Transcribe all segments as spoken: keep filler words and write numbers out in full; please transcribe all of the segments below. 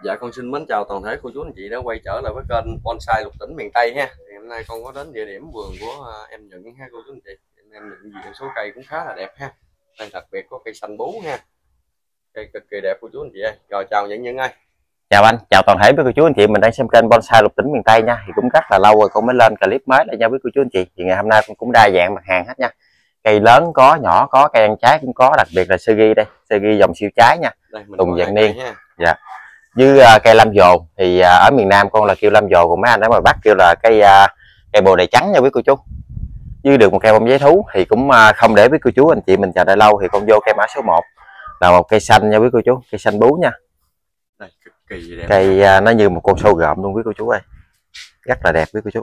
Dạ con xin mến chào toàn thể cô chú anh chị đã quay trở lại với kênh Bonsai Lục Tỉnh miền Tây ha. Thì hôm nay con có đến địa điểm vườn của à, em Nhận ha cô chú anh chị. Em nhận diện số cây cũng khá là đẹp ha. Đây đặc biệt có cây xanh bú ha. Cây cực kỳ đẹp cô chú anh chị ơi. Rồi chào Nhận Nhận ơi. Chào anh, chào toàn thể quý cô chú anh chị mình đang xem kênh Bonsai Lục Tỉnh miền Tây nha. Thì cũng rất là lâu rồi con mới lên clip mới lại nha quý cô chú anh chị. Thì ngày hôm nay con cũng đa dạng mặt hàng hết nha. Cây lớn có, nhỏ có, cây ăn trái cũng có, đặc biệt là sơ ghi đây, sơ ghi dòng siêu trái nha. Tùng dạng niên. Dạ. Với uh, cây lam dồ thì uh, ở miền Nam con là kêu lam dồ, còn mấy anh ở ngoài Bắc kêu là cây uh, cây bồ đề trắng nha quý cô chú. Với được một cây bông giấy thú thì cũng uh, không để quý cô chú anh chị mình chờ đợi lâu thì con vô cây mã số một là một cây xanh nha quý cô chú, cây xanh bú nha. Đây, cực kỳ đẹp. Cây uh, nó như một con sâu gợm luôn quý cô chú ơi, rất là đẹp quý cô chú.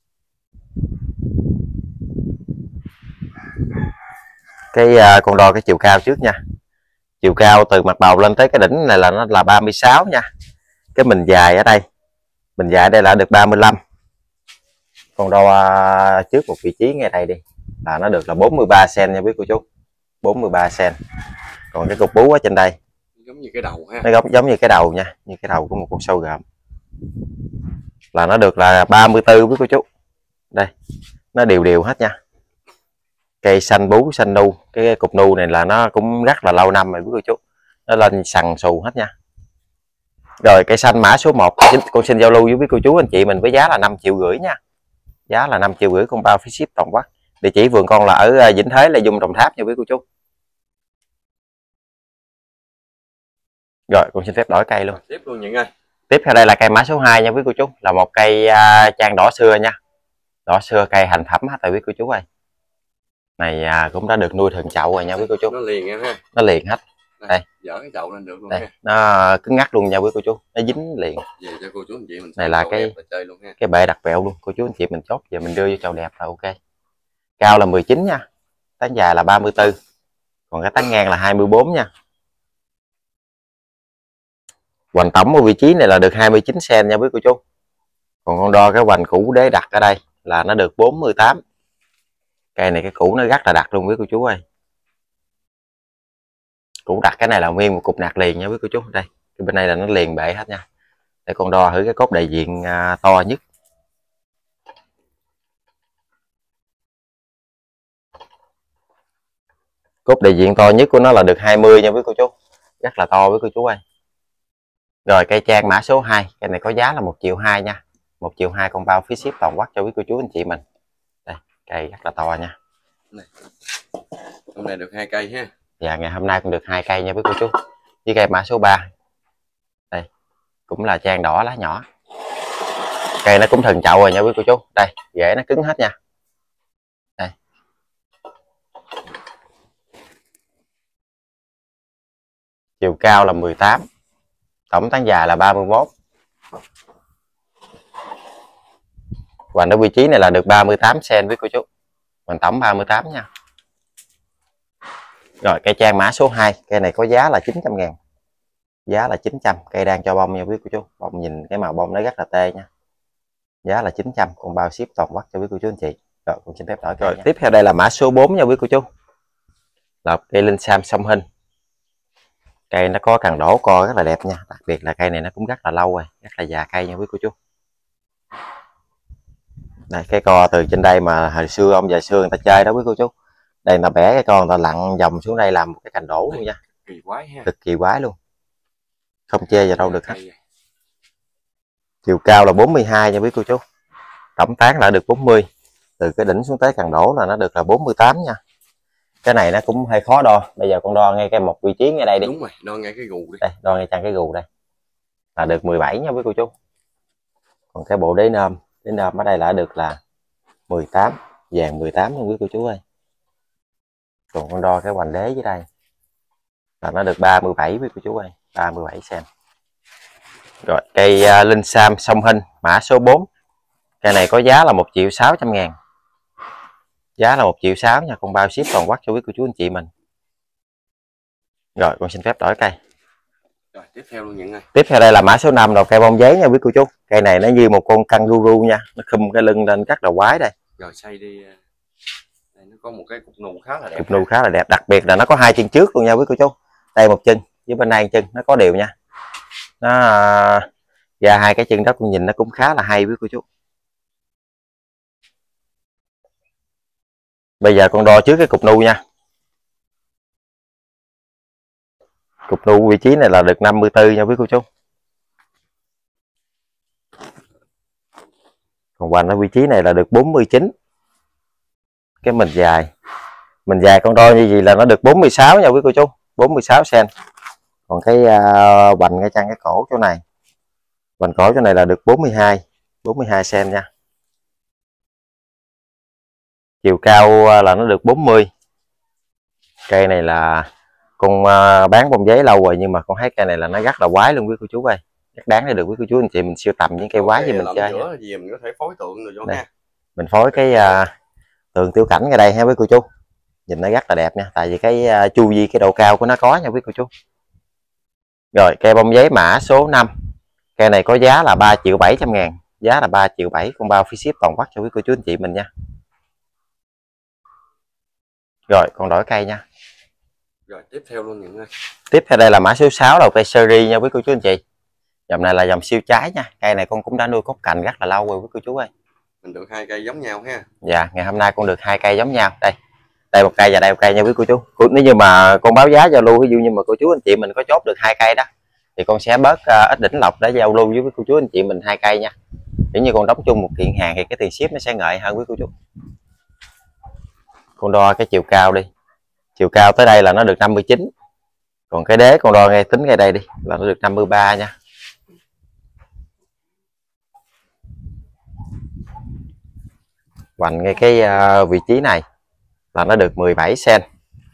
Cái uh, con đo cái chiều cao trước nha. Chiều cao từ mặt đầu lên tới cái đỉnh này là nó là ba mươi sáu nha. Cái mình dài ở đây, mình dài ở đây là được ba mươi lăm. Con đo uh, trước một vị trí ngay đây đi là nó được là bốn mươi ba xăng-ti-mét nha quý cô chú, bốn mươi ba xăng-ti-mét. Còn cái cục bú ở trên đây giống như cái đầu ha, nó giống, giống như cái đầu nha, như cái đầu của một con sâu gợm là nó được là ba mươi tư quý cô chú. Đây nó đều đều hết nha. Cây xanh bú xanh nu, cái cục nu này là nó cũng rất là lâu năm rồi quý cô chú, nó lên sần sù hết nha. Rồi cây xanh mã số một con xin giao lưu với quý cô chú anh chị mình với giá là năm triệu rưỡi nha, giá là năm triệu rưỡi con bao phí ship toàn quốc. Địa chỉ vườn con là ở Vĩnh Thế, Lê Dung, Đồng Tháp nha quý cô chú. Rồi con xin phép đổi cây luôn. Tiếp luôn Nhận ơi. Tiếp theo đây là cây mã số hai nha quý cô chú, là một cây uh, trang đỏ xưa nha, đỏ xưa, cây hành phẩm hết rồi quý cô chú ơi. Này à, cũng đã được nuôi thường chậu rồi nha quý cô chú. Nó liền em ha. Nó liền hết. Đây. Dỡ cái chậu lên được luôn đây. Ha. Nó cứng ngắc luôn nha quý cô chú, nó dính liền. Về cho cô chú anh chị mình. Này là cái chơi luôn ha. Cái bệ đặc bẹo luôn, cô chú anh chị mình chốt giờ mình đưa vô chậu đẹp là ok. Cao là mười chín nha, tán dài là ba mươi tư, còn cái tán ngang là hai mươi bốn nha. Hoành tổng ở vị trí này là được hai mươi chín xăng-ti-mét nha quý cô chú. Còn con đo cái hoành củ đế đặt ở đây là nó được bốn mươi tám. Cây này cái củ nó rất là đặc luôn quý cô chú ơi. Củ đặt cái này là nguyên một cục nạc liền nha quý cô chú. Đây, cái bên này là nó liền bệ hết nha. Để con đo thử cái cốt đại diện à, to nhất. Cốt đại diện to nhất của nó là được hai mươi nha quý cô chú. Rất là to với cô chú ơi. Rồi cây trang mã số hai, cây này có giá là một triệu hai nha. một triệu hai con bao phí ship toàn quốc cho quý cô chú anh chị mình. Đây, cây rất là to nha. Này. Hôm nay được hai cây ha. Dạ, ngày hôm nay cũng được hai cây nha quý cô chú. Với cây mã số ba. Đây, cũng là trang đỏ lá nhỏ. Cây nó cũng thần chậu rồi nha quý cô chú. Đây, rễ nó cứng hết nha. Đây. Chiều cao là mười tám. Tổng tán dài là ba mươi mốt. Hoành ở vị trí này là được ba mươi tám xăng-ti-mét với cô chú. Hoành tổng ba mươi tám nha. Rồi cây trang mã số hai, cây này có giá là chín trăm ngàn. Giá là chín trăm, cây đang cho bông nha quý cô chú. Bông nhìn cái màu bông nó rất là tê nha. Giá là chín trăm, còn bao ship toàn quốc cho quý cô chú anh chị. Rồi con xin phép đổi cây. Rồi tiếp theo đây là mã số bốn nha quý cô chú. Là cây linh sam song hình. Cây nó có càng đổ co rất là đẹp nha, đặc biệt là cây này nó cũng rất là lâu rồi, rất là già cây nha quý cô chú. Đây, cái co từ trên đây mà hồi xưa ông già xưa người ta chơi đó quý cô chú. Đây người ta bẻ cái con người ta lặn vòng xuống đây làm một cái cành đổ luôn nha. Kỳ quái ha. Cực kỳ quái luôn. Không chê vào đâu được hết. Chiều cao là bốn mươi hai nha quý cô chú. Tổng tán là được bốn mươi. Từ cái đỉnh xuống tới cành đổ là nó được là bốn mươi tám nha. Cái này nó cũng hơi khó đo. Bây giờ con đo ngay cái một vị trí ngay đây đi. Đúng rồi, đo ngay cái gù đi. Đây, đo ngay trang cái gù đây. Là được mười bảy nha quý cô chú. Còn cái bộ đế nôm, đế nôm ở đây là được là mười tám, vàng mười tám nha quý cô chú ơi. Còn con đo cái hoành đế dưới đây là nó được ba mươi bảy với cô chú ơi, ba mươi bảy xăng-ti-mét. Rồi cây uh, linh sam song hình mã số bốn. Cây này có giá là một triệu sáu trăm ngàn. Giá là một triệu sáu nha, con bao ship toàn quốc cho quý cô chú anh chị mình. Rồi con xin phép đổi cây. Rồi tiếp theo luôn Nhận ơi. Tiếp theo đây là mã số năm, là cây bông giấy nha quý cô chú. Cây này nó như một con kangaroo nha, nó khum cái lưng lên rất là quái đây. Rồi xây đi. Đây nó có một cái cục nụ khá là đẹp. Cục nụ khá là đẹp, đặc biệt là nó có hai chân trước luôn nha quý cô chú. Đây một chân với bên đây chân nó có đều nha. nó à, ra hai cái chân đất con nhìn nó cũng khá là hay với cô chú. Bây giờ con đo trước cái cục nu nha. Cục nu vị trí này là được năm mươi tư nha quý cô chú. Còn hoành ở vị trí này là được bốn mươi chín. Cái mình dài mình dài con đo như gì là nó được bốn mươi sáu nha quý cô chú, bốn mươi sáu xen. Còn cái uh, hoành ngay chân cái cổ chỗ này, hoành cổ chỗ này là được bốn mươi hai, bốn mươi hai xen nha. Chiều cao uh, là nó được bốn mươi. Cây này là con uh, bán bông giấy lâu rồi nhưng mà con thấy cây này là nó rất là quái luôn quý cô chú ơi, rất đáng để được quý cô chú anh chị mình sưu tầm những cây quái gì mình chơi giữa gì mình có thể phối tượng được cho ha. Mình phối cái uh, tường tiểu cảnh ở đây ha quý cô chú, nhìn nó rất là đẹp nha, tại vì cái uh, chu vi cái độ cao của nó có nha quý cô chú. Rồi cây bông giấy mã số năm, cây này có giá là ba triệu bảy trăm ngàn, giá là ba triệu bảy, con bao phí ship toàn quốc cho quý cô chú anh chị mình nha. Rồi con đổi cây nha. Rồi tiếp theo luôn những ơi. Tiếp theo đây là mã số sáu là cây series nha quý cô chú anh chị. Dòng này là dòng siêu trái nha, cây này con cũng đã nuôi cốt cành rất là lâu rồi quý cô chú ơi. Mình được hai cây giống nhau ha. Dạ, ngày hôm nay con được hai cây giống nhau. Đây. Đây một cây và đây một cây nha quý cô chú. Nếu như mà con báo giá giao lưu, ví dụ như mà cô chú anh chị mình có chốt được hai cây đó thì con sẽ bớt uh, ít đỉnh lộc để giao lưu với cô chú anh chị mình hai cây nha. Nếu như con đóng chung một kiện hàng thì cái tiền ship nó sẽ ngợi hơn quý cô chú. Con đo cái chiều cao đi. Chiều cao tới đây là nó được năm mươi chín. Còn cái đế con đo ngay tính ngay đây đi là nó được năm mươi ba nha. Hoành ngay cái uh, vị trí này là nó được mười bảy xen.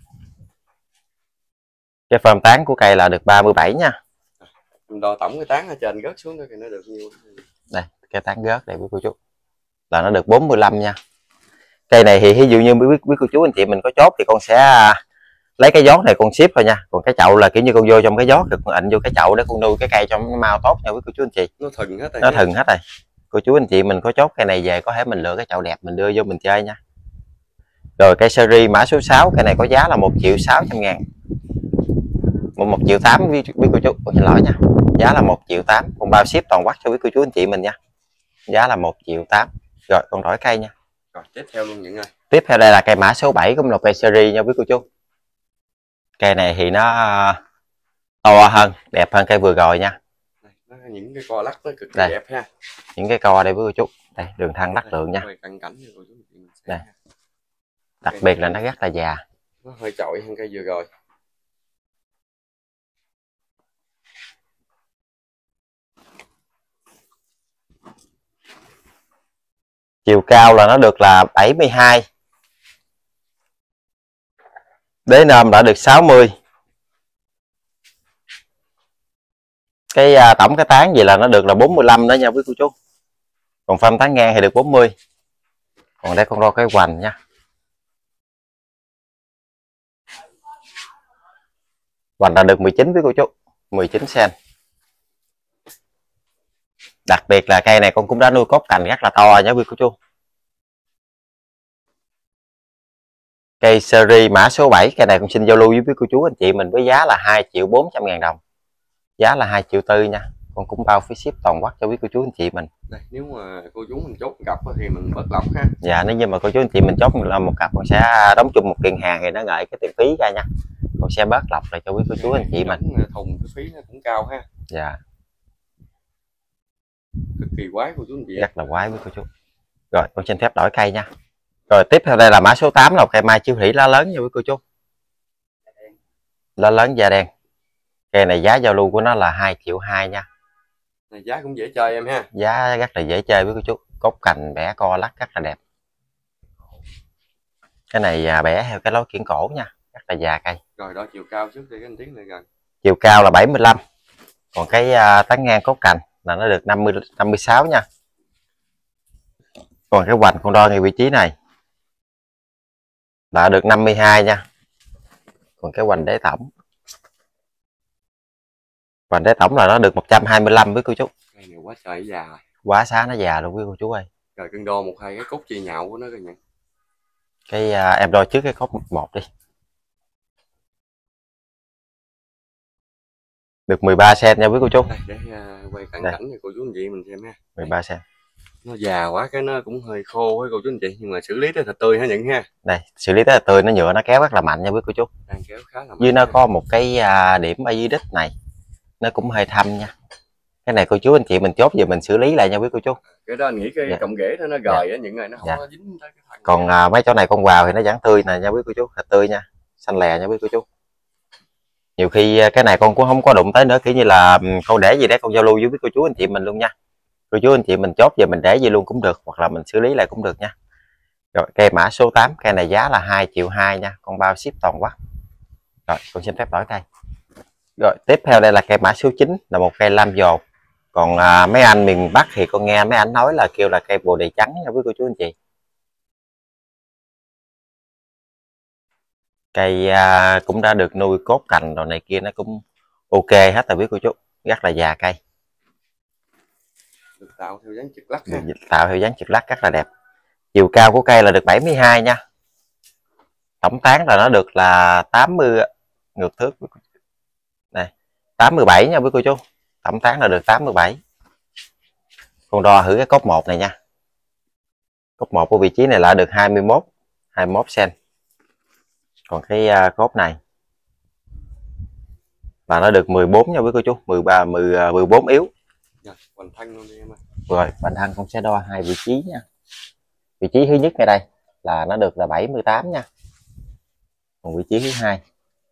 Cái phơm tán của cây là được ba mươi bảy nha. Mình đo tổng cái tán ở trên gớt xuống thì nó được nhiêu? Đây, cái tán gớt đây quý cô chú. Là nó được bốn mươi lăm nha. Cây này thì ví dụ như quý, quý cô chú anh chị mình có chốt thì con sẽ lấy cái giót này con ship thôi nha. Còn cái chậu là kiểu như con vô trong cái giót rồi con ịnh vô cái chậu để con nuôi cái cây cho nó mau tốt nha quý cô chú anh chị. Nó thừng hết rồi. Nó thừng hết rồi. Cô chú anh chị mình có chốt cây này về có thể mình lựa cái chậu đẹp mình đưa vô mình chơi nha. Rồi cây series mã số sáu, cây này có giá là một triệu sáu trăm ngàn. một triệu tám quý cô chú, con xin lỗi nha. Giá là một triệu tám, con bao ship toàn quốc cho quý cô chú anh chị mình nha. Giá là một triệu tám. Rồi con đổi cây nha. Rồi tiếp theo luôn những ơi. Tiếp theo đây là cây mã số bảy cũng là cây series nha quý cô chú. Cây này thì nó to hơn, đẹp hơn cây vừa rồi nha. Đây, những cái co lắc nó cực đây. Đẹp ha. Những cái co đây quý cô chú. Đây, đường thân đắc lượng nha. Cận cảnh cô chú đây. Đặc cây biệt là nó rất là già. Nó hơi chọi hơn cây vừa rồi. Chiều cao là nó được là bảy mươi hai. Đế nôm đã được sáu mươi. Cái à, tổng cái tán gì là nó được là bốn mươi lăm đó nha quý cô chú. Còn phâm tán ngang thì được bốn mươi. Còn đây con đo cái hoành nha. Hoành là được mười chín quý cô chú, mười chín xen. Đặc biệt là cây này con cũng đã nuôi cốt cành rất là to nha quý cô chú. Cây series mã số bảy, cây này con xin giao lưu với quý cô chú anh chị mình với giá là hai triệu bốn trăm ngàn đồng. Giá là hai triệu tư nha. Con cũng bao phí ship toàn quốc cho quý cô chú anh chị mình. Đây, nếu mà cô chú mình chốt cặp thì mình bớt lọc ha. Dạ, nếu như mà cô chú anh chị mình chốt là một cặp con sẽ đóng chung một kiện hàng thì nó ngại cái tiền phí ra nha. Con sẽ bớt lọc lại cho quý cô chú anh chị mình. Thùng cái phí nó cũng cao ha. Dạ. Cực kỳ quái cô chú anh chị. Rất là quái với cô chú. Rồi con xin phép đổi cây nha. Rồi tiếp theo đây là mã số tám là cây mai chiêu hỷ lá lớn nha quý cô chú. Lá lớn da đen. Cây này giá giao lưu của nó là hai triệu hai nha. Này giá cũng dễ chơi em ha. Giá rất là dễ chơi với cô chú. Cốt cành bẻ co lắc rất là đẹp. Cái này bẻ theo cái lối kiển cổ nha. Rất là già cây. Rồi đó chiều cao trước đi cái anh Tiến lại gần. Chiều cao là bảy mươi lăm. Còn cái tán ngang cốt cành là nó được năm mươi, năm mươi sáu nha. Còn cái hoành con đo ngay vị trí này là được năm mươi hai nha. Còn cái hoành đế tổng, hoành đế tổng là nó được một trăm hai mươi lăm với cô chú. Cây này quá trời già rồi. Quá xá nó già luôn quý cô chú ơi. Rồi cân đo một hai cái cốt chia nhạo của nó coi nhận. Cái à, em đo trước cái cốt một đi. Được mười ba cm nha quý cô chú. Đây, để uh, quay cận Đây. cảnh cho cô chú anh chị mình xem ha. mười ba cm. Nó già quá cái nó cũng hơi khô với cô chú anh chị, nhưng mà xử lý rất là tươi hả Nhận ha. Đây, xử lý rất là tươi, nó nhựa nó kéo rất là mạnh nha quý cô chú. Đang kéo khá là mạnh. Dưới nó có một cái à, điểm ở dưới đít này, nó cũng hơi thâm nha. Cái này cô chú anh chị mình chốt giờ mình xử lý lại nha quý cô chú. Cái đó anh nghĩ cái Dạ. cọng rễ đó nó gời Dạ. á, những người nó không Dạ. có dính tới cái thân. Còn à, mấy chỗ này con vào thì nó vẫn tươi nè nha quý cô chú, thật tươi nha, xanh lè nha quý cô chú. Nhiều khi cái này con cũng không có đụng tới nữa, kiểu như là con để gì đấy con giao lưu với cô chú anh chị mình luôn nha. Cô chú anh chị mình chốt giờ mình để gì luôn cũng được, hoặc là mình xử lý lại cũng được nha. Rồi cây mã số tám, cây này giá là hai triệu hai nha, con bao ship toàn quốc. Rồi con xin phép đổi cây. Rồi tiếp theo đây là cây mã số chín, là một cây lam dồ. Còn à, mấy anh miền Bắc thì con nghe mấy anh nói là kêu là cây bồ đề trắng nha quý cô chú anh chị. Cây à, cũng đã được nuôi cốt cành rồi này kia, nó cũng ok hết rồi quý cô chú, rất là già cây. Được tạo theo dáng trực lắc ha. Được tạo theo dáng trực lắc rất là đẹp. Chiều cao của cây là được bảy mươi hai nha. Tổng tán là nó được là tám mươi ngược thước này, tám mươi bảy nha quý cô chú. Tổng tán là được tám mươi bảy. Con đo thử cái cốt một này nha. Cốt một của vị trí này là được hai mươi mốt hai mươi mốt cm. Còn cái uh, cốt này là nó được mười bốn nha quý cô chú, mười ba mười mười bốn yếu. Rồi, hoành thân luôn đi em ơi. Rồi, hoành thân con sẽ đo hai vị trí nha. Vị trí thứ nhất ngay đây là nó được là bảy mươi tám nha. Còn vị trí thứ hai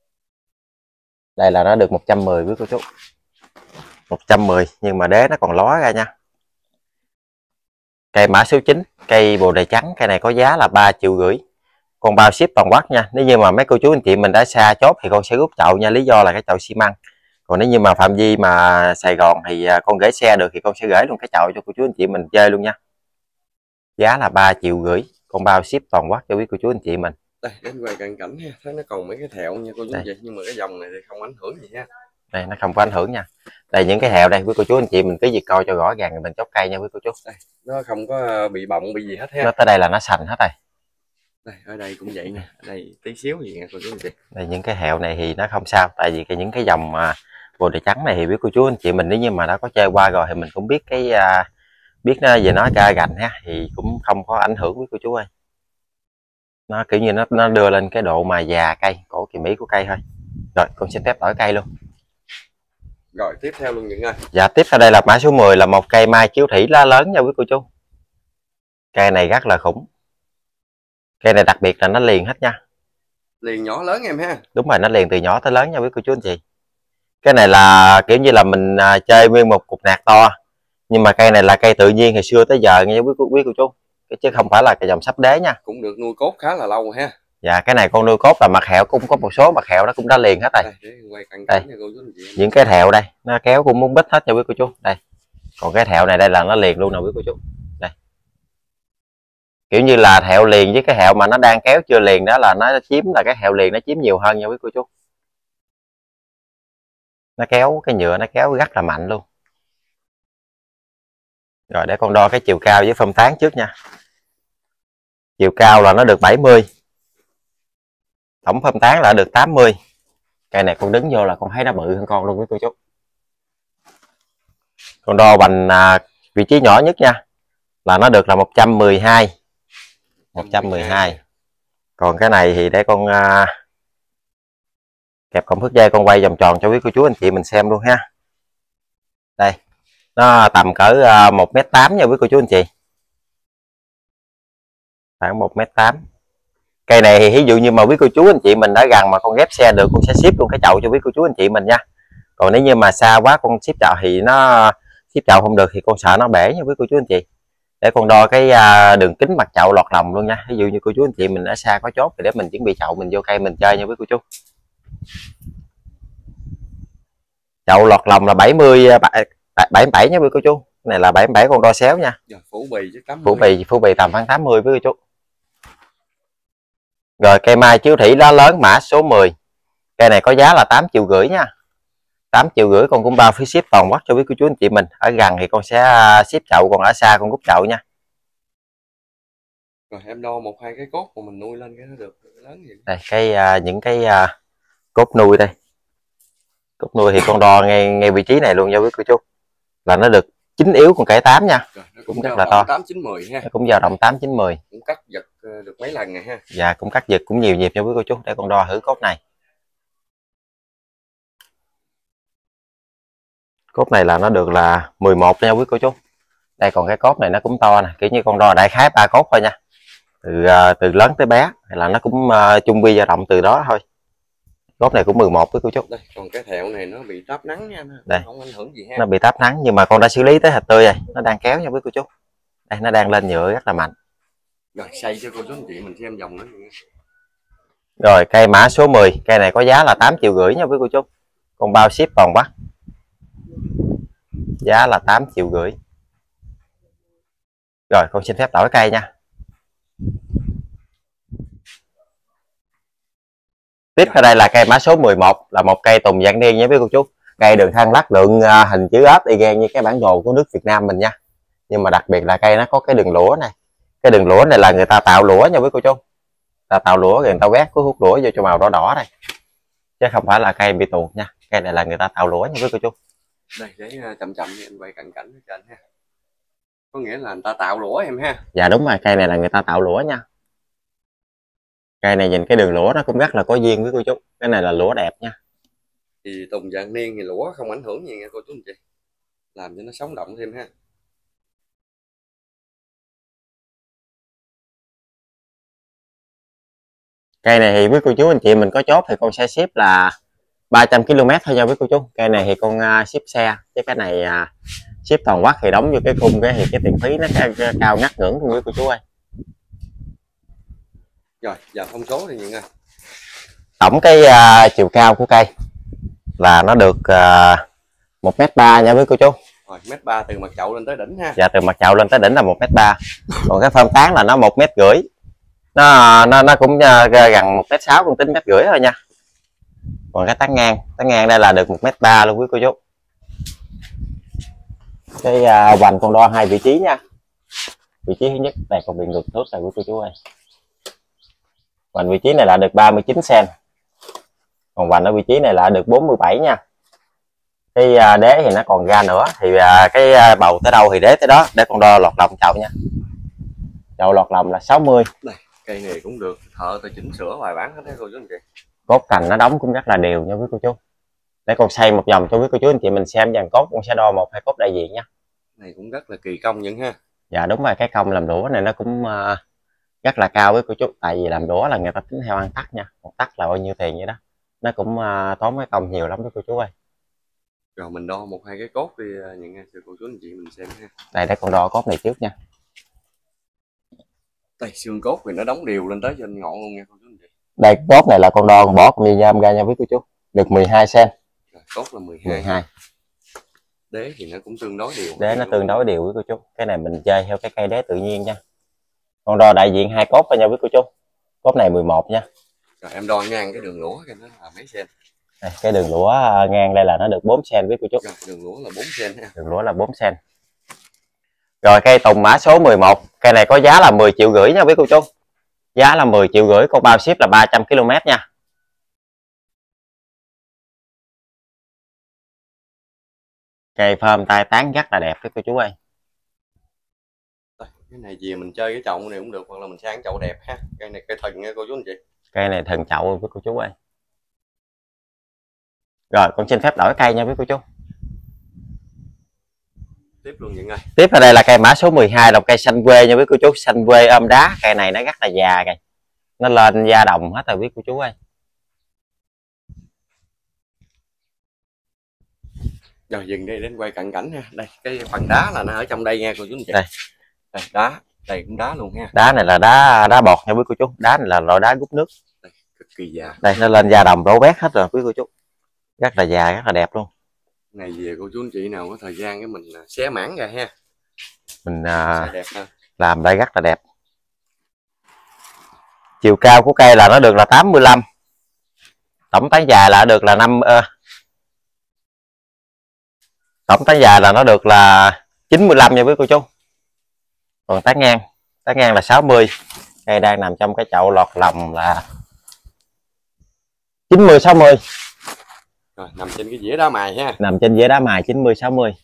đây là nó được một trăm mười quý cô chú. một trăm mười nhưng mà đế nó còn ló ra nha. Cây mã số chín, cây bồ đề trắng, cây này có giá là ba triệu rưỡi. Con bao ship toàn quốc nha. Nếu như mà mấy cô chú anh chị mình đã xa chốt thì con sẽ rút chậu nha, lý do là cái chậu xi măng. Còn nếu như mà phạm vi mà Sài Gòn thì con gửi xe được thì con sẽ gửi luôn cái chậu cho cô chú anh chị mình chơi luôn nha. Giá là ba triệu rưỡi, con bao ship toàn quốc cho quý cô chú anh chị mình. Đây, đến quay cận cảnh ha, thấy nó còn mấy cái thẹo nha cô chú anh chị, nhưng mà cái dòng này thì không ảnh hưởng gì ha. Đây, nó không có ảnh hưởng nha. Đây những cái hẹo đây quý cô chú anh chị mình cứ việc coi cho rõ ràng rồi mình chốt cây nha quý cô chú. Đây, nó không có bị bọng bị gì hết ha. Nó tới đây là nó sành hết rồi. Đây, ở đây cũng vậy nè, ở đây tí xíu gì nha cô chú anh chị. Đây những cái hẹo này thì nó không sao, tại vì cái những cái dòng mà bồ đề trắng này thì biết cô chú anh chị mình nếu như mà đã có chơi qua rồi thì mình cũng biết cái uh, biết nó về nó ca gành ha, thì cũng không có ảnh hưởng với cô chú ơi. Nó kiểu như nó nó đưa lên cái độ mà già cây, cổ kỳ mỹ của cây thôi. Rồi con xin phép đổi cây luôn. Rồi tiếp theo luôn những ơi. Dạ tiếp theo đây là mã số mười, là một cây mai chiếu thủy lá lớn nha quý cô chú. Cây này rất là khủng. Cây này đặc biệt là nó liền hết nha. Liền nhỏ lớn em ha. Đúng rồi, nó liền từ nhỏ tới lớn nha quý cô chú anh chị. Cái này là kiểu như là mình à, chơi nguyên một cục nạc to, nhưng mà cây này là cây tự nhiên hồi xưa tới giờ nha quý cô, quý cô chú, chứ không phải là cái dòng sắp đế nha. Cũng được nuôi cốt khá là lâu ha. Dạ cái này con nuôi cốt là mặt hẹo cũng có một số mặt hẹo nó cũng đã liền hết rồi. Đây, để quay cận cảnh cho cô chú anh chị. Những cái thẹo đây nó kéo cũng muốn bít hết cho quý cô chú. Đây còn cái thẹo này đây là nó liền luôn nè quý cô chú. Đây kiểu như là thẹo liền với cái thẹo mà nó đang kéo chưa liền đó là nó chiếm, là cái thẹo liền nó chiếm nhiều hơn nha quý cô chú. Nó kéo cái nhựa nó kéo rất là mạnh luôn. Rồi để con đo cái chiều cao với phơm tán trước nha. Chiều cao là nó được bảy mươi, tổng phơm tán là được tám mươi. Cây này con đứng vô là con thấy nó bự hơn con luôn quý cô chú. Con đo bằng à, vị trí nhỏ nhất nha, là nó được là một trăm mười hai. một trăm mười hai. Còn cái này thì để con à, kẹp công thức dây con quay vòng tròn cho quý cô chú anh chị mình xem luôn ha. Đây nó tầm cỡ à, một mét tám nha quý cô chú anh chị, khoảng một mét tám. Cây này thì ví dụ như mà quý cô chú anh chị mình đã gần mà con ghép xe được, con sẽ ship luôn cái chậu cho quý cô chú anh chị mình nha. Còn nếu như mà xa quá con ship chậu thì nó ship chậu không được thì con sợ nó bể nha quý cô chú anh chị. Để con đo cái đường kính mặt chậu lọt lòng luôn nha. Ví dụ như cô chú anh chị mình ở xa có chốt thì để mình chuẩn bị chậu mình vô cây mình chơi nha quý cô chú. Chậu lọt lòng là bảy mươi bảy mươi bảy nha quý cô chú. Cái này là bảy mươi bảy, con đo xéo nha. Giờ phủ bì chứ tám mươi. Phủ bì phủ bì tầm khoảng tám mươi quý cô chú. Rồi cây mai chiếu thủy lá lớn mã số mười. Cây này có giá là tám triệu rưỡi nha. tám triệu rưỡi con cũng bao phí ship toàn quốc cho quý cô chú anh chị mình. Ở gần thì con sẽ ship chậu, còn ở xa con rút chậu nha. Rồi em đo một hai cái cốt mà mình nuôi lên cái nó được lớn vậy. Đây cái uh, những cái uh, cốt nuôi đây. Cốt nuôi thì con đo ngay ngay vị trí này luôn nha quý cô chú, là nó được chín yếu con cải tám nha. Rồi, nó cũng, cũng rất dao là động to, tám chín mười ha. nó cũng dao động tám chín mười, Cũng cắt giật được mấy lần này ha. và cũng cắt giật cũng nhiều nhịp nha quý cô chú. Để con đo thử cốt này. Cốt này là nó được là mười một nha quý cô chú. Đây còn cái cốt này nó cũng to nè, kiểu như con đo đại khái ba cốt thôi nha, từ từ lớn tới bé là nó cũng uh, chung vi dao động từ đó thôi. Cốt này cũng mười một quý cô chú. Đây còn cái thẹo này nó bị táp nắng nha, đây không ảnh hưởng gì ha. Nó bị táp nắng nhưng mà con đã xử lý tới thịt tươi rồi, nó đang kéo nha quý cô chú. Đây nó đang lên nhựa rất là mạnh. Rồi xay cho cô chú anh chị mình xem dòng nó. Rồi cây mã số mười, cây này có giá là tám triệu rưỡi nha quý cô chú, con bao ship toàn Bắc, giá là tám triệu rưỡi. Rồi con xin phép đổi cây nha. Tiếp theo đây là cây mã số mười một, là một cây tùng dạng niên nha quý cô chú. Cây đường thân lắc lượng hình chữ ốp y gan như cái bản đồ của nước Việt Nam mình nha. Nhưng mà đặc biệt là cây nó có cái đường lũa này. Cái đường lũa này là người ta tạo lũa nha quý cô chú. Ta tạo lũa rồi người ta quét cái hút lũa vô cho màu đỏ đỏ này, chứ không phải là cây bị tuột nha. Cây này là người ta tạo lũa nha quý cô chú. Đây để chậm chậm thì anh quay cận cảnh cho anh ha. Có nghĩa là người ta tạo lũa em ha. Dạ đúng rồi, cây này là người ta tạo lũa nha. Cây này nhìn cái đường lũa nó cũng rất là có duyên với cô chú. Cái này là lũa đẹp nha. Thì tùng dạng niên thì lũa không ảnh hưởng gì nha cô chú anh chị, làm cho nó sống động thêm ha. Cây này thì với cô chú anh chị mình có chốt thì con sẽ ship là ba trăm ki lô mét thôi nha với cô chú. Cây này thì con uh, ship xe, chứ cái này uh, ship toàn quốc thì đóng vô cái khung cái thì cái tiền phí nó cao ngắt ngưỡng luôn với cô chú ơi. Rồi giờ thông số thì những ơi. Tổng cái uh, chiều cao của cây là nó được uh, một mét ba nha với cô chú. Rồi mét ba từ mặt chậu lên tới đỉnh ha. Dạ từ mặt chậu lên tới đỉnh là một mét ba. Còn cái phơm tán là nó một mét rưỡi. Nó nó nó cũng uh, gần một mét sáu, con tính mét rưỡi thôi nha. Còn cái tán ngang, tán ngang đây là được một mét ba luôn quý cô chú. Cái uh, hoành con đo hai vị trí nha. Vị trí thứ nhất đây còn bị ngược thước này quý cô chú ơi. Hoành vị trí này là được ba mươi chín xăng-ti-mét. Còn hoành ở vị trí này là được bốn mươi bảy nha. Cái uh, đế thì nó còn ra nữa, thì uh, cái uh, bầu tới đâu thì đế tới đó. Để con đo lọt lòng chậu nha. Chậu lọt lòng là sáu mươi. Đây, cây này cũng được thợ tôi chỉnh sửa bài bản hết đấy cô chú anh chị. Cốt cành nó đóng cũng rất là đều nha quý cô chú. Để con xoay một vòng cho quý cô chú anh chị mình xem dàn cốt, con sẽ đo một hai cốt đại diện nha. Này cũng rất là kỳ công những ha. Dạ đúng rồi, cái công làm đũa này nó cũng uh, rất là cao với cô chú. Tại vì làm đũa là người ta tính theo ăn tắc nha. Một tắc là bao nhiêu tiền vậy đó. Nó cũng uh, tốn cái công nhiều lắm với cô chú ơi. Rồi mình đo một hai cái cốt đi những cho cô chú anh chị mình xem ha. Đây để con đo cốt này trước nha. Đây xương cốt thì nó đóng đều lên tới trên ngọn luôn nha cô chú anh chị. Đây cốt này là con đo con bỏ con mi nham ra nha với cô chú. Được mười hai xăng-ti-mét. Rồi, cốt là mười hai. mười hai. Đế thì nó cũng tương đối đều. Đế nó tương đối đều với cô chú. Cái này mình chơi theo cái cây đế tự nhiên nha. Con đo đại diện hai cốt thôi nha với cô chú. Cốt này mười một nha. Rồi em đo ngang cái đường lũa cái nó là mấy cm. Đây, cái đường lũa ngang đây là nó được bốn xăng-ti-mét với cô chú. Rồi, đường lũa là bốn xăng-ti-mét ha. Đường lũa là bốn xăng-ti-mét. Rồi cây tùng mã số mười một, cây này có giá là mười triệu rưỡi nha với cô chú. Giá là mười triệu rưỡi, con bao ship là ba trăm ki lô mét nha. Cây phơm tay tán rất là đẹp với cô chú ơi. Cái này về mình chơi cái chậu này cũng được, hoặc là mình sang chậu đẹp ha. Cây này cây thần nha cô chú anh chị. Cây này thần chậu với cô chú ơi. Rồi con xin phép đổi cây nha với cô chú. Tiếp luôn những ơi. Tiếp ở đây là cây mã số mười hai, là cây xanh quê nha với cô chú. Xanh quê ôm đá, cây này nó rất là già kìa. Nó lên da đồng hết rồi với cô chú ơi. Rồi dừng đây đến quay cận cảnh ha. Đây cái phần đá là nó ở trong đây nha cô chú anh chị. Đây. Đây đá, đây cũng đá luôn ha. Đá này là đá đá bọt nha quý cô chú. Đá này là loại đá rút nước. Đây, cực kỳ già. Đây nó lên da đồng đổ bét hết rồi quý cô chú. Rất là già, rất là đẹp luôn. Này về cô chú anh chị nào có thời gian cái mình xé mảng ra ha. Mình uh, đẹp ha. Làm đây rất là đẹp. Chiều cao của cây là nó được là tám mươi lăm. Tổng tán dài là được là năm uh, tổng tán dài là nó được là chín mươi lăm nha với cô chú. Còn tán ngang, tán ngang là sáu mươi. Cây đang nằm trong cái chậu lọt lòng là chín mươi sáu mươi. Rồi, nằm trên cái dĩa đá mài ha. Nằm trên dĩa đá mài chín mươi sáu mươi.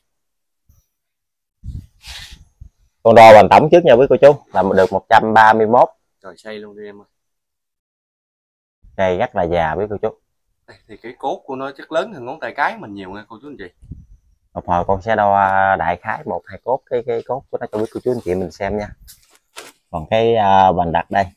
Con đo bằng tổng trước nha quý cô chú là được một trăm ba mươi mốt. Rồi xây luôn đi em ơi. Cây rất là già quý cô chú. Đây, thì cái cốt của nó chắc lớn hơn ngón tay cái mình nhiều nha cô chú anh chị. Một hồi con sẽ đo đại khái một hai cốt cái cái cốt của nó cho quý cô chú anh chị mình xem nha. Còn cái uh, vành đặt đây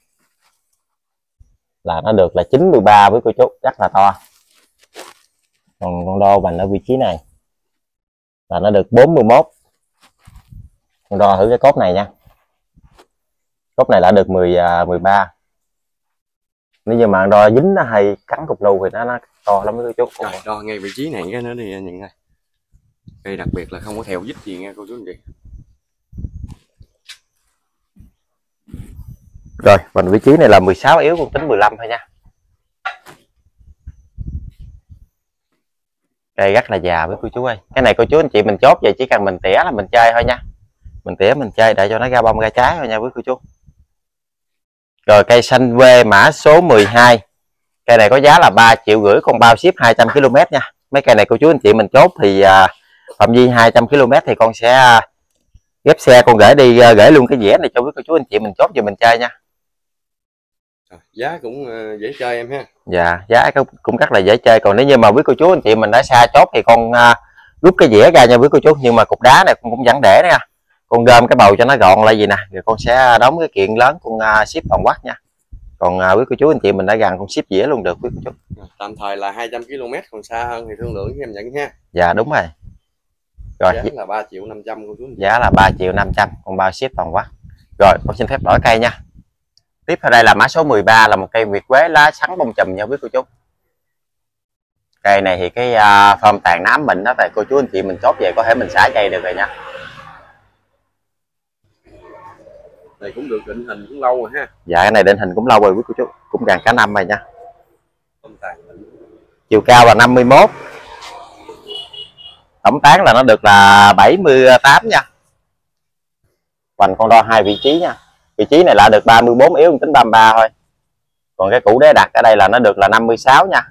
là nó được là chín mươi ba với cô chú, rất là to. Còn con đo vành ở vị trí này là nó được bốn mươi mốt. Con đo thử cái cốt này nha. Cốt này là được mười, mười ba. Nếu như mà đo dính nó hay cắn cục nu thì nó, nó to lắm với cô chú. Rồi, đo ngay vị trí này cái nữa đi nhìn này. Cây đặc biệt là không có theo dít gì nha cô chú anh chị. Rồi, vành vị trí này là mười sáu yếu, con tính mười lăm thôi nha. Cây rất là già với cô chú ơi. Cái này cô chú anh chị mình chốt vậy chỉ cần mình tỉa là mình chơi thôi nha. Mình tỉa mình chơi để cho nó ra bông ra trái thôi nha quý cô chú. Rồi cây xanh quê mã số mười hai. Cây này có giá là ba triệu rưỡi, còn bao ship hai trăm ki lô mét nha. Mấy cây này cô chú anh chị mình chốt thì uh, phạm vi hai trăm ki lô mét thì con sẽ uh, ghép xe con gửi đi uh, gửi luôn cái dĩa này cho quý cô chú anh chị mình chốt cho mình chơi nha. Rồi, giá cũng uh, dễ chơi em ha. Dạ, giá cũng rất là dễ chơi. Còn nếu như mà quý cô chú anh chị mình đã xa chốt thì con uh, rút cái dĩa ra nha quý cô chú. Nhưng mà cục đá này con cũng vẫn để nha. Con gom cái bầu cho nó gọn lại gì nè, rồi con sẽ đóng cái kiện lớn con uh, ship toàn quát nha. Còn uh, quý cô chú anh chị mình đã gần con ship dĩa luôn được quý cô chú. Tạm thời là hai trăm ki lô mét, còn xa hơn thì thương lượng với em nhận ha. Dạ đúng rồi. Rồi giá là ba triệu năm trăm cô chú. Giá là ba triệu năm trăm, con bao ship toàn quát. Rồi con xin phép đổi cây nha. Tiếp theo đây là mã số mười ba, là một cây Việt quế lá sắn bông chùm nha quý cô chú. Cây này thì cái uh, form tàn nám mình đó, tại cô chú anh chị mình chốt về có thể mình xả cây được rồi nha. Này cũng được định hình cũng lâu rồi ha. Dạ cái này định hình cũng lâu rồi quý cô chú, cũng gần cả năm rồi nha. Form tàn chiều cao là năm mươi mốt. Tổng tán là nó được là bảy mươi tám nha. Hoành con đo hai vị trí nha. Vị trí này là được ba mươi bốn yếu, tính ba mươi ba thôi. Còn cái củ đế đặt ở đây là nó được là năm mươi sáu nha.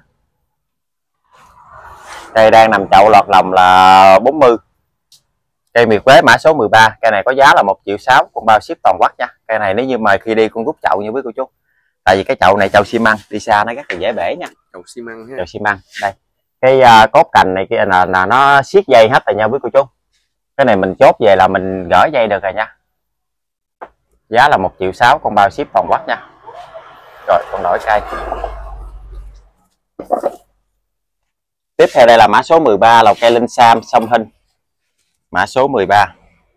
Cây đang nằm chậu lọt lòng là bốn mươi. Cây Việt quế mã số mười ba, cây này có giá là một triệu sáu, con bao ship toàn quốc nha. Cây này nếu như mà khi đi con rút chậu như với cô chú. Tại vì cái chậu này chậu xi măng, đi xa nó rất là dễ bể nha. Chậu xi măng ha. Chậu xi măng. Đây. Cái uh, cốt cành này kia là, là nó siết dây hết rồi nha quý cô chú. Cái này mình chốt về là mình gỡ dây được rồi nha. Giá là một triệu sáu, con bao ship toàn quốc nha. Rồi con đổi cây. Tiếp theo đây là mã số mười ba, là cây linh sam sông Hinh. Mã số mười ba.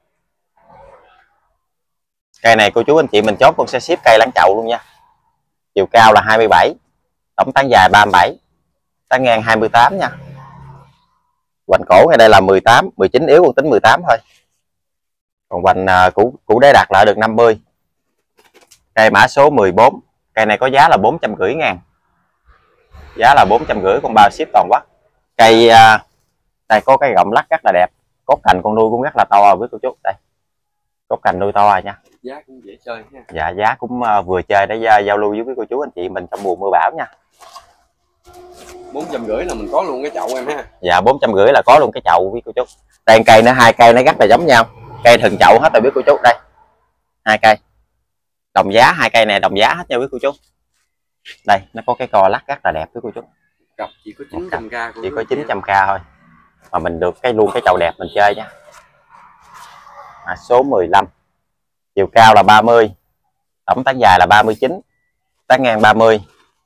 Cây này cô chú anh chị mình chốt con sẽ ship cây lẫn chậu luôn nha. Chiều cao là hai mươi bảy, tổng tán dài ba mươi bảy, tán ngang hai mươi tám nha. Hoành cổ ngay đây là mười tám, mười chín yếu con tính mười tám thôi. Còn hoành uh, củ củ đế đặt lại được năm mươi. Cây mã số mười bốn. Cây này có giá là bốn trăm rưỡi ngàn. Giá là bốn trăm rưỡi, con bao ship toàn quốc. Cây uh, đây có cái gọng lắc rất là đẹp. Cốt cành con nuôi cũng rất là to với cô chú. Đây. Cốt cành nuôi to rồi nha. Giá cũng dễ chơi nha. Dạ giá cũng uh, vừa chơi để uh, giao lưu với cô chú anh chị mình trong mùa mưa bão nha. bốn trăm rưỡi là mình có luôn cái chậu em ha. Dạ bốn trăm rưỡi là có luôn cái chậu với cô chú. Đây cây nó hai cây nó rất là giống nhau. Cây thường chậu hết rồi biết cô chú. Đây. Hai cây. Đồng giá, hai cây này đồng giá hết nha quý cô chú. Đây, nó có cái co lắc rất là đẹp với cô chú. Cặp chỉ có chín trăm k, chỉ có chín trăm k thôi. Mà mình được cái luôn cái chậu đẹp mình chơi nha. À, số mười lăm. Chiều cao là ba mươi. Tổng tán dài là ba mươi chín. Tán ngang ba mươi.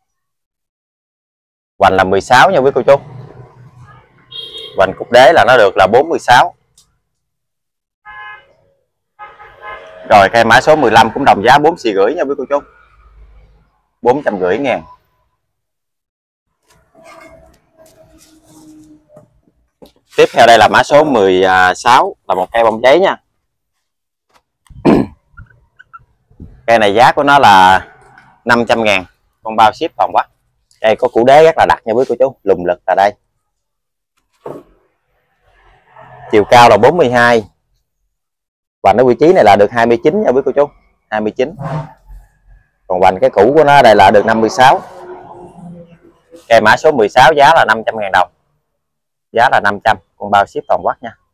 Hoành là mười sáu nha quý cô chú. Hoành cục đế là nó được là bốn mươi sáu. Rồi cây mã số mười lăm cũng đồng giá bốn xì rưỡi nha quý cô chú. bốn trăm rưỡi ngàn. Tiếp theo đây là mã số mười sáu, là một cây bông giấy nha. Cây này giá của nó là năm trăm ngàn, con bao ship toàn quốc. Đây có củ đế rất là đặc nha quý cô chú, lùm lực tại đây. Chiều cao là bốn mươi hai. Hoành ở vị trí này là được hai mươi chín nha quý cô chú, hai mươi chín. Còn hoành cái cũ của nó đây là được năm mươi sáu. Cây mã số mười sáu giá là năm trăm ngàn đồng. giá là năm trăm, con bao ship toàn quốc nha.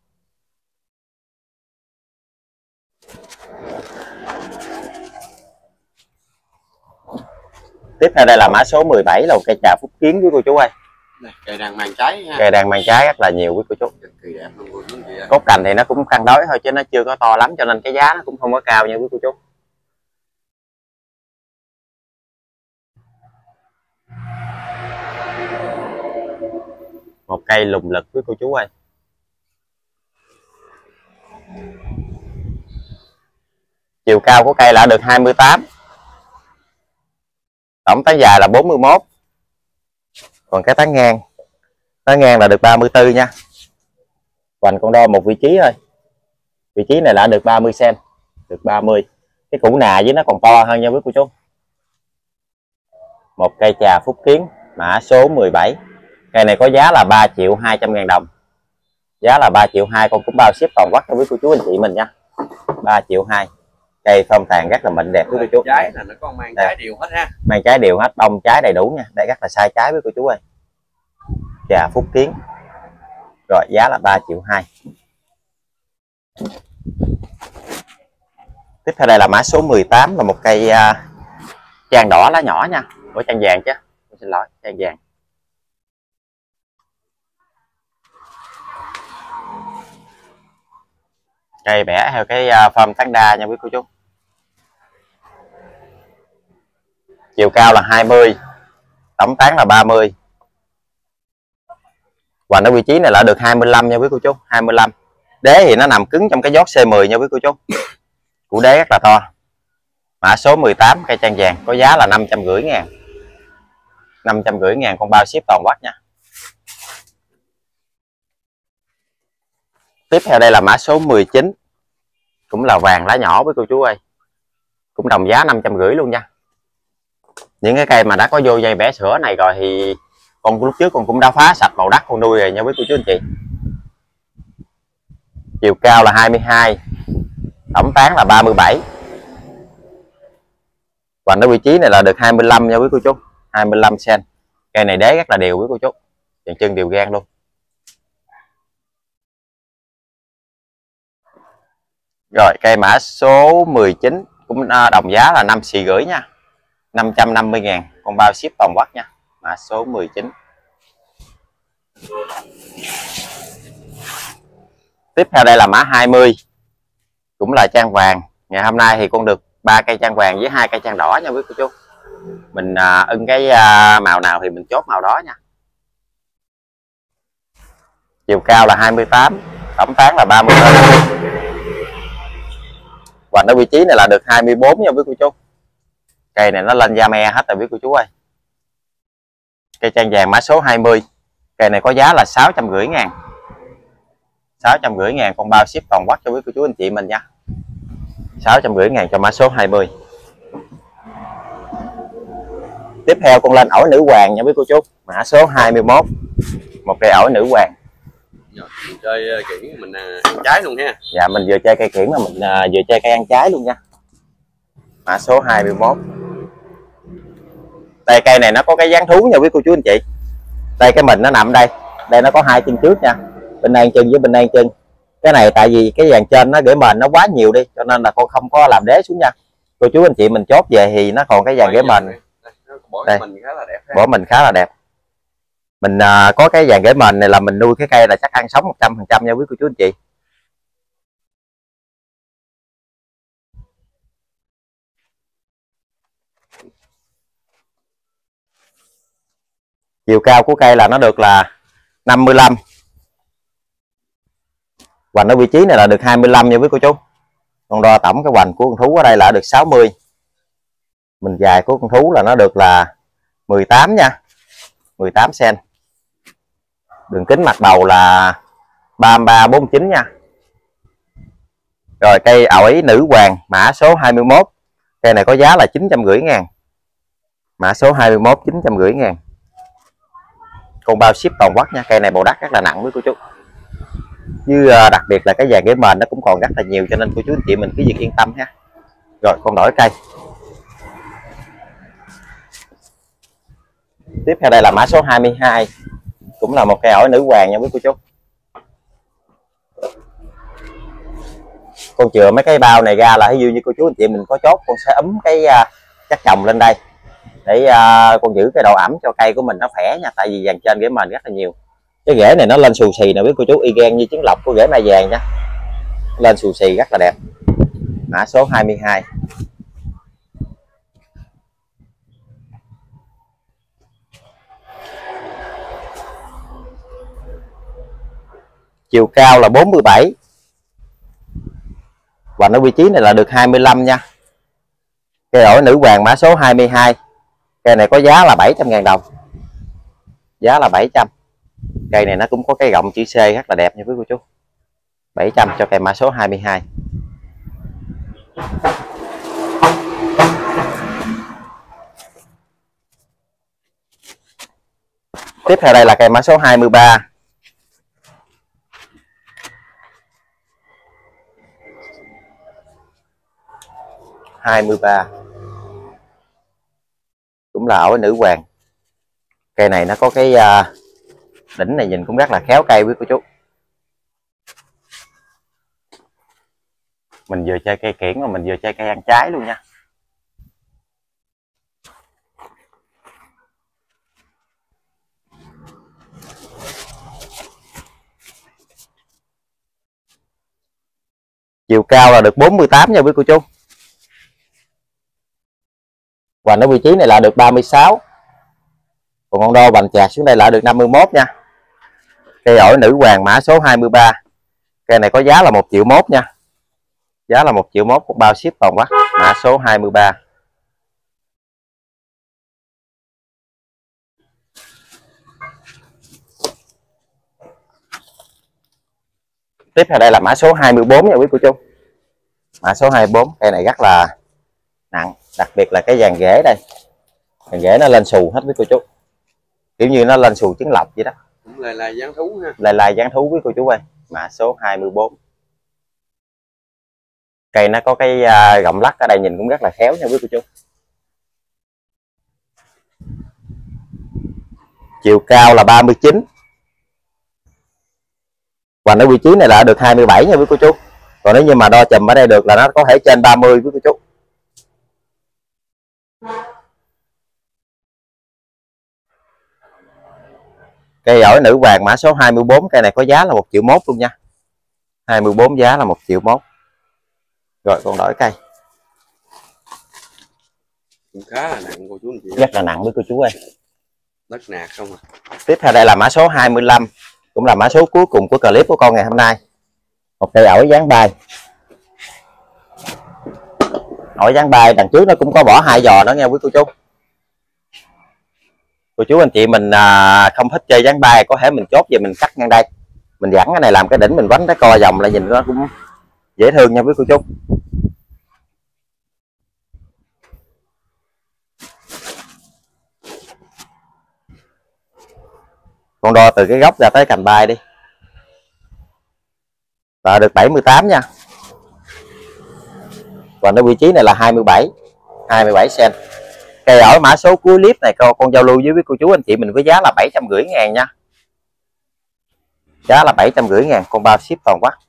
Tiếp theo đây là mã số mười bảy là một cây trà Phúc Kiến quý cô chú ơi. Cây đang mang trái ha. Cây đang mang trái rất là nhiều quý cô chú. Cực kỳ đẹp luôn cô chú anh chị. Cốt cành thì nó cũng cân đối thôi chứ nó chưa có to lắm, cho nên cái giá nó cũng không có cao nha quý cô chú. Một cây lùng lực quý cô chú ơi. Chiều cao của cây là được hai mươi tám. Tổng tán dài là bốn mươi mốt. Còn cái tán ngang, tán ngang là được ba mươi tư nha. Hoành con đo một vị trí thôi. Vị trí này là được ba mươi xăng-ti-mét, được ba mươi. Cái củ nà với nó còn to hơn nha quý cô chú. Một cây trà Phúc Kiến mã số mười bảy. Cây này có giá là ba triệu hai trăm ngàn đồng. Giá là ba triệu hai, con cũng bao ship toàn quốc cho quý cô chú anh chị mình nha. ba triệu hai. Cây phong tàn rất là mịn đẹp quý cô chú. Trái là nó có mang trái đều hết ha. Mang trái đều hết, bông trái đầy đủ nha. Đây rất là sai trái với cô chú ơi. Trà Phúc Kiến. Rồi giá là ba triệu hai. Tiếp theo đây là mã số mười tám là một cây uh, trang đỏ lá nhỏ nha. Ủa trang vàng chứ. Xin lỗi, trang vàng. Cây bẻ theo cái uh, form tán đa nha quý cô chú. Chiều cao là hai mươi, tổng tán là ba mươi. Hoành ở vị trí này là được hai mươi lăm nha quý cô chú, hai mươi lăm. Đế thì nó nằm cứng trong cái giót C mười nha quý cô chú. Củ đế rất là to. Mã số mười tám cây trang vàng có giá là năm trăm rưỡi ngàn. năm trăm rưỡi ngàn, con bao ship toàn quốc nha. Tiếp theo đây là mã số mười chín. Cũng là vàng lá nhỏ với cô chú ơi. Cũng đồng giá năm trăm rưỡi luôn nha. Những cái cây mà đã có vô dây bẻ sữa này rồi thì con lúc trước con cũng đã phá sạch màu đất con nuôi rồi nha quý cô chú anh chị. Chiều cao là hai mươi hai, tổng tán là ba mươi bảy. Hoành ở vị trí này là được hai mươi lăm nha quý cô chú, hai mươi lăm xăng-ti-mét. Cây này đế rất là đều quý cô chú, chân chân đều gan luôn. Rồi cây mã số mười chín cũng đồng giá là năm xì rưỡi nha, năm trăm năm mươi ngàn, con bao ship toàn quốc nha. Mã số mười chín. Tiếp theo đây là mã hai mươi, cũng là trang vàng. Ngày hôm nay thì con được ba cây trang vàng với hai cây trang đỏ nha quý cô chú. Mình à, ưng cái à, màu nào thì mình chốt màu đó nha. Chiều cao là hai mươi tám, tổng tán là ba mươi tư. Hoành ở vị trí này là được hai mươi bốn nha quý cô chú. Cây này nó lên da me hết rồi quý cô chú ơi. Cây trang vàng mã số hai mươi. Cây này có giá là sáu trăm rưỡi ngàn. sáu trăm rưỡi ngàn, con bao ship toàn quốc cho quý cô chú anh chị mình nha. sáu trăm rưỡi ngàn cho mã số hai mươi. Tiếp theo con lên ổi nữ hoàng nha quý cô chú. Mã số hai mươi mốt. Một cây ổi nữ hoàng. Rồi, mình chơi kiển mình ăn trái luôn ha. Dạ mình vừa chơi cây kiển mà mình à, vừa chơi cây ăn trái luôn nha. Mã số hai mươi mốt. Đây cây này nó có cái dáng thú nha quý cô chú anh chị. Đây cái mình nó nằm đây. Đây nó có hai chân trước nha. Bên đây chân với bên đây chân. Cái này tại vì cái dàn trên nó gửi mền nó quá nhiều đi, cho nên là con không có làm đế xuống nha. Cô chú anh chị mình chốt về thì nó còn cái dàn gửi mền. Đây, mình khá là đẹp. Bỏ mình khá là đẹp. Mình uh, có cái dàn gửi mền này là mình nuôi cái cây là chắc ăn sống một trăm phần trăm nha quý cô chú anh chị. Chiều cao của cây là nó được là năm mươi lăm. Hoành ở vị trí này là được hai mươi lăm nha quý cô chú. Con đo tổng cái hoành của con thú ở đây là được sáu mươi. Mình dài của con thú là nó được là mười tám nha, mười tám xăng-ti-mét. Đường kính mặt đầu là ba mươi ba bốn mươi chín nha. Rồi cây ổi nữ hoàng mã số hai mươi mốt. Cây này có giá là chín trăm rưỡi ngàn. Mã số hai mươi mốt chín trăm rưỡi ngàn. Con bao ship toàn quốc nha. Cây này bộ đất rất là nặng với cô chú. Với đặc biệt là cái dàn ghế mền nó cũng còn rất là nhiều, cho nên cô chú anh chị mình cứ việc yên tâm ha. Rồi con đổi cây. Tiếp theo đây là mã số hai mươi hai. Cũng là một cây ổi nữ hoàng nha quý cô chú. Con chừa mấy cái bao này ra là ví dụ như cô chú anh chị mình có chốt, con sẽ ấm cái uh, chất trồng lên đây để uh, con giữ cái độ ẩm cho cây của mình nó khỏe nha. Tại vì vàng trên rễ mền rất là nhiều. Cái rễ này nó lên xù xì nè quý cô chú, y gan như trứng lọc của rễ mai vàng nha, lên xù xì rất là đẹp. Mã số hai mươi hai. Chiều cao là bốn mươi bảy, và nó vị trí này là được hai mươi lăm nha. Cây ổi nữ hoàng mã số hai mươi hai. Cây này có giá là bảy trăm ngàn đồng, giá là bảy trăm. Cây này nó cũng có cái gọng chữ C rất là đẹp nha quý cô chú. bảy trăm cho cây mã số hai mươi hai. Tiếp theo đây là cây mã số hai mươi ba. hai mươi ba. Cũng là ổi nữ hoàng. Cây này nó có cái uh, đỉnh này nhìn cũng rất là khéo cây quý cô chú. Mình vừa chơi cây kiển mà mình vừa chơi cây ăn trái luôn nha. Chiều cao là được bốn mươi tám nha quý cô chú. Và nó vị trí này là được ba mươi sáu. Còn con đo bành chạc xuống đây là được năm mươi mốt nha. Cây ổi nữ hoàng mã số hai mươi ba. Cây này có giá là một triệu mốt nha. Giá là một triệu mốt, một bao ship toàn quốc. Mã số hai mươi ba. Tiếp theo đây là mã số hai mươi bốn nha quý cô chú. Mã số hai mươi bốn. Cây này rất là nặng, đặc biệt là cái dàn rễ đây. Dàn rễ nó lên xù hết quý cô chú, kiểu như nó lên xù trứng lọc vậy đó. Cũng là là dáng thú ha. Lai lai dáng thú quý cô chú ơi. Mã số hai mươi bốn. Cây nó có cái uh, gọng lắc ở đây nhìn cũng rất là khéo nha quý cô chú. Chiều cao là ba mươi chín. Và nó vị trí này là được hai mươi bảy nha quý cô chú. Còn nếu như mà đo chùm ở đây được là nó có thể trên ba mươi quý cô chú. Cây ổi nữ hoàng mã số hai mươi bốn. Cây này có giá là một triệu mốt luôn nha. hai mươi bốn giá là một triệu mốt. Rồi con đổi cây. Cũng khá là nặng cô chú anh chị. Rất là nặng với cô chú ơi. Đất nạc không à. Tiếp theo đây là mã số hai mươi lăm. Cũng là mã số cuối cùng của clip của con ngày hôm nay. Một cây ổi dáng bay. Ổi dáng bay đằng trước nó cũng có bỏ hai giò đó nghe quý cô chú. Cô chú anh chị mình à, không thích chơi dáng bay, có thể mình chốt về mình cắt ngang đây. Mình dẫn cái này làm cái đỉnh mình quánh cái co vòng lại nhìn nó cũng dễ thương nha quý cô chú. Con đo từ cái gốc ra tới cành bay đi. Và được bảy mươi tám nha. Và nó vị trí này là hai mươi bảy. hai mươi bảy xen. Cây ổi mã số cuối clip này con, con giao lưu với cô chú anh chị mình với giá là bảy trăm rưỡi ngàn nha. Giá là bảy trăm rưỡi ngàn, con bao ship toàn quốc.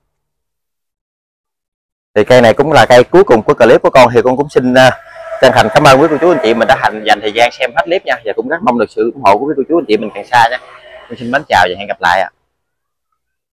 Thì cây này cũng là cây cuối cùng của clip của con, thì con cũng xin uh, chân thành cảm ơn quý cô chú anh chị mình đã hành dành thời gian xem hết clip nha. Và cũng rất mong được sự ủng hộ của quý cô chú anh chị mình càng xa nha. Con xin mến chào và hẹn gặp lại ạ. À.